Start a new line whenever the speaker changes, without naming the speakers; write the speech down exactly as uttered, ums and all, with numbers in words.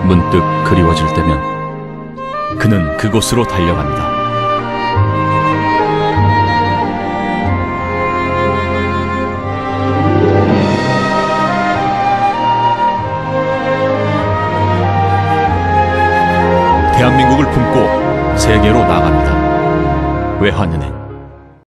문득 그리워질 때면 그는 그곳으로 달려간다. 대한민국을 품고 세계로 나갑니다. 외환은행